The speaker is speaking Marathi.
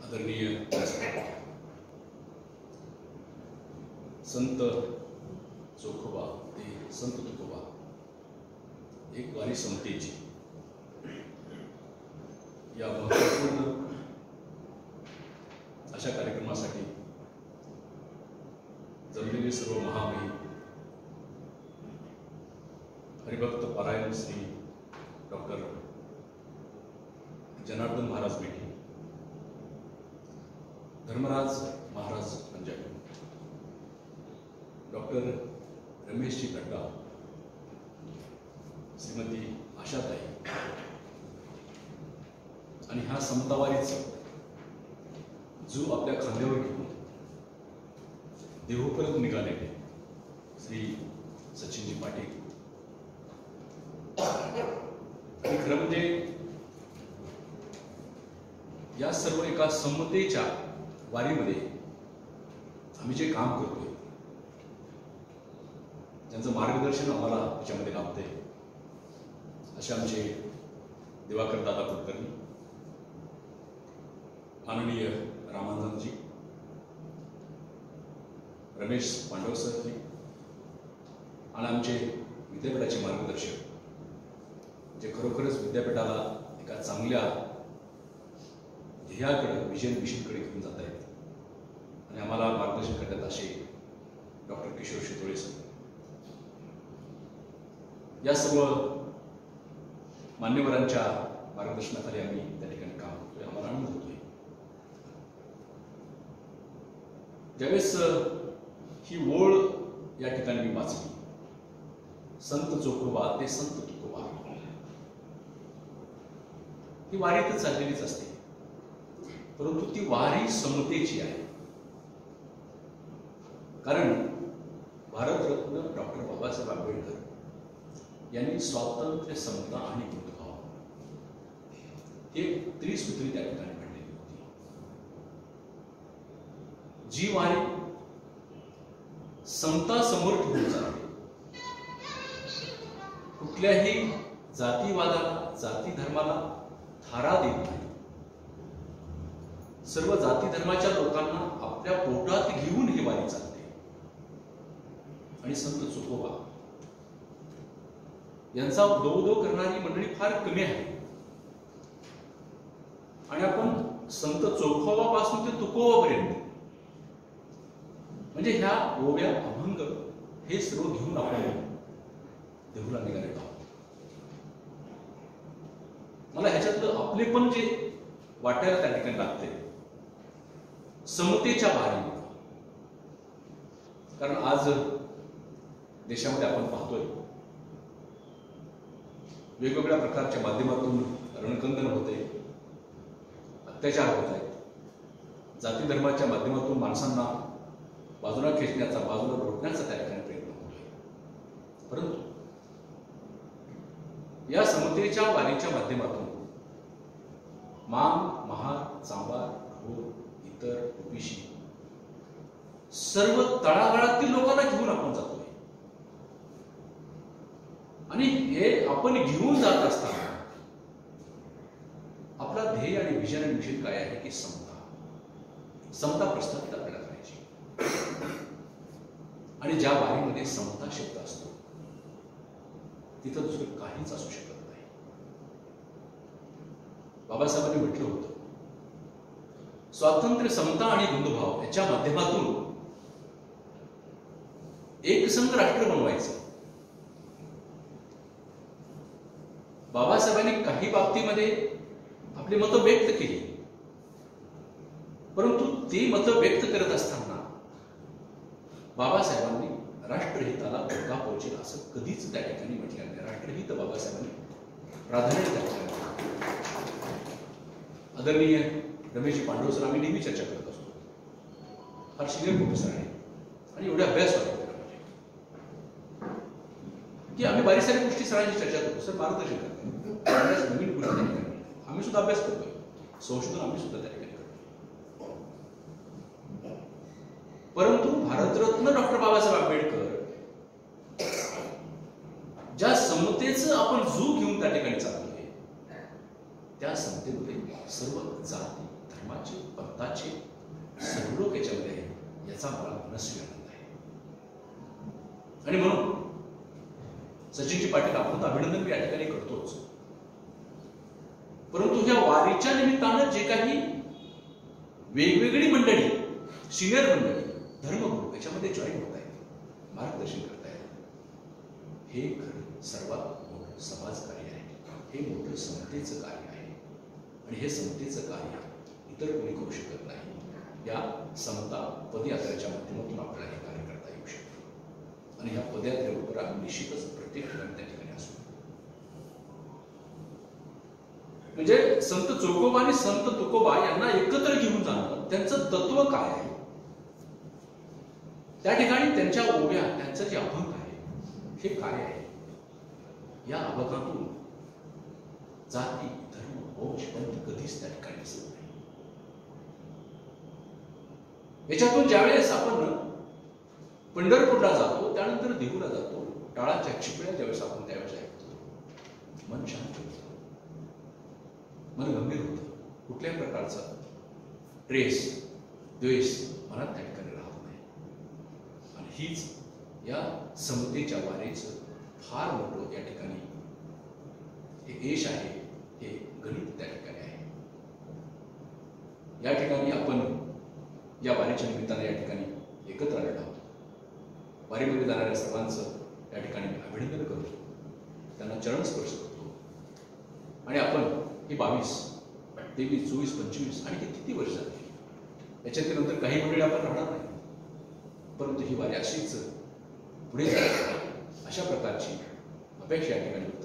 आदरणीय संत चोखोबा ते संत तुकोबा एक वारी समतेची या महत्त्वपूर्ण अशा कार्यक्रमासाठी जमलेले सर्व महामहिम हरिभक्त पारायण श्री डॉक्टर जनार्दन महाराज बेटी, धर्मराज महाराज पंजाबी, डॉक्टर रमेशजी गड्डा, श्रीमती आशाताई आणि ह्या समतावारीचा जो आपल्या खांद्यावर घेऊन देहूपर्यंत निघालेले श्री सचिनजी पाटील, आणि खरं म्हणजे या सर्व एका समतेच्या वारीमध्ये आम्ही जे काम करतोय त्यांचं मार्गदर्शन आम्हाला त्याच्यामध्ये लाभतंय असे आमचे दिवाकर दादा कुलकर्णी, माननीय रामानंदजी, रमेश पांडव सरजी आणि आमचे विद्यापीठाचे मार्गदर्शक जे खरोखरच विद्यापीठाला एका चांगल्या ध्येयाकडे मिशनकडे घेऊन जात आहेत आणि आम्हाला मार्गदर्शन करतात असे डॉक्टर किशोर शितोळे सर, या सर्व मान्यवरांच्या मार्गदर्शनाखाली आम्ही त्या ठिकाणी काम करतोय, आम्हाला आनंद होतोय. ज्यावेळेस ही ओळ या ठिकाणी मी वाचली, संत चोखोबा ते संत तुकोबा, ही वारी तर चाललेलीच असते, परंतु ती वारी समतेची आहे. कारण भारतरत्न डॉक्टर बाबासाहेब आंबेडकर यांनी स्वातंत्र्य, समता आणि बुद्धभाव हे त्रिसूत्री त्या ठिकाणी मांडलेली होती. जी वारी समता समोर ठेवून जाते, कुठल्याही जातीवादाला, जाती धर्माला थारा देत नाही, सर्व जाती धर्माच्या लोकांना आपल्या पोटात घेऊन ही वारी चालते. आणि संत चोखोबा यांचा उदो करणारी मंडळी फार कमी आहे. आणि आपण संत चोखोबापासून ते तुकोबापर्यंत म्हणजे ह्या ओव्या, अभंग हे सर्व घेऊन आपण देहूला निघाले आहोत. मला ह्याच्यातलं आपले पण जे वाटायला त्या ठिकाणी लागते समतेच्या वारी. कारण आज देशामध्ये आपण पाहतोय वेगवेगळ्या प्रकारच्या माध्यमातून रणकंदन होते, अत्याचार होत आहेत, जाती धर्माच्या माध्यमातून माणसांना बाजूला खेचण्याचा, बाजूला रोखण्याचा त्या ठिकाणी प्रयत्न होतोय. परंतु या समतेच्या वारीच्या माध्यमातून मांग, महार, चांभार, घोर, इतर, ओबीसी सर्व तळागाळातील लोकांना घेऊन आपण जातोय. आणि हे आपण घेऊन जात असताना आपला ध्येय आणि विजन आणि मिशन काय आहे की समता प्रस्थापित आपल्याला करायची. आणि ज्या वारीमध्ये समता शब्द असतो तिथं दुसरं काहीच असू शकत नाही. बाबासाहेबांनी म्हटलं होतं, स्वातंत्र्य, समता आणि बंधुभाव याच्या माध्यमातून एकसंघ राष्ट्र बनवायचं. बाबासाहेबांनी काही बाबतीमध्ये आपली मतं व्यक्त केली, परंतु ती मतं व्यक्त करत असताना बाबासाहेबांनी राष्ट्रहिताला धोका पोहोचेल असं कधीच त्या ठिकाणी म्हटलं नाही. राष्ट्रहित बाबासाहेबांनी प्राधान्य त्या ठिकाणी. आदरणीय रमेशजी पांडव सर, आम्ही नेहमी चर्चा करत असतो, फार सिनियर प्रोफेसर आहे आणि एवढे अभ्यास होते की आम्ही बारीक सारी गोष्टी सरांची चर्चा करतो. सर मार्गदर्शन करतो, नवीन गोष्टी आम्ही सुद्धा अभ्यास करतोय, संशोधन आम्ही सुद्धा त्या ठिकाणी करतो. परंतु भारतरत्न डॉक्टर बाबासाहेब आंबेडकर ज्या समतेचं आपण जू घेऊन त्या ठिकाणी चालतोय, त्या समतेमध्ये सर्व जाती धर्माचे पंथाचे सर्व लोक याच्यामध्ये आहेत, याचा मला मनस्वी आनंद आहे. आणि म्हणून सचिनजी पाटील आपण अभिनंदन मी या ठिकाणी करतोच, परंतु ह्या वारीच्या निमित्तानं जे काही वेगवेगळी मंडळी, सिनियर मंडळी, धर्मगुरू याच्यामध्ये जॉईन होत आहेत, मार्गदर्शन करतायत, हे खरं सर्वात मोठं समाजकार्य आहे, हे मोठं समतेचं कार्य आहे. आणि हे समतेचं कार्य इतर कोणी करू शकत नाही. या समता पदयात्रेच्या माध्यमातून आपल्याला हे कार्य करता येऊ शकतं. आणि ह्या पदयात्रेबरोबर आम्ही निश्चितच प्रत्येक ठिकाणी त्या ठिकाणी असू. म्हणजे संत चोखोबा आणि संत तुकोबा यांना एकत्र घेऊन जाणं, त्यांचं तत्व काय आहे, त्या ठिकाणी त्यांच्या ओव्या, त्यांचं जे अभंग आहे हे काय आहे, या अभंगातून जाती, धर्म, वंश, पंथ कधीच त्या ठिकाणी दिसत नाही. याच्यातून ज्यावेळेस आपण पंढरपूरला जातो, त्यानंतर देहूला जातो, टाळाच्या चिपळ्या ज्यावेळेस आपण त्यावेळेस ऐकतो, मन शांत होतं, मन गंभीर होतं. कुठल्याही प्रकारचा ट्रेस, द्वेष मनात त्या ठिकाणी राहत नाही. आणि हीच या समतेच्या वारीचं फार मोठं या ठिकाणी हे यश आहे, हे गणित त्या ठिकाणी आहे. या ठिकाणी आपण या वारीच्या निमित्ताने या ठिकाणी एकत्र आलेलो आहोत. वारीमध्ये जाणाऱ्या सर्वांचं या ठिकाणी अभिनंदन करतो, त्यांना चरण स्पर्श करतो. आणि आपण ही 22, 23, 24, 25 आणि किती वर्ष झाली, याच्यातील नंतर काही मंडळी आपण राहणार नाही, परंतु ही वारी अशीच पुढे जाईल अशा प्रकारची अपेक्षा या ठिकाणी